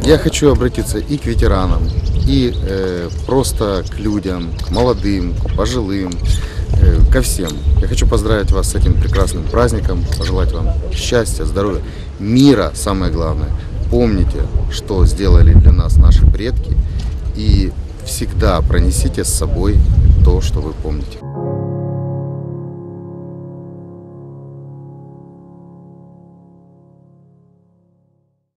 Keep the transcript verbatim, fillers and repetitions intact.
Я хочу обратиться и к ветеранам, и э, просто к людям, к молодым, к пожилым, э, ко всем. Я хочу поздравить вас с этим прекрасным праздником, пожелать вам счастья, здоровья, мира, самое главное. Помните, что сделали для нас наши предки, и всегда пронесите с собой то, что вы помните.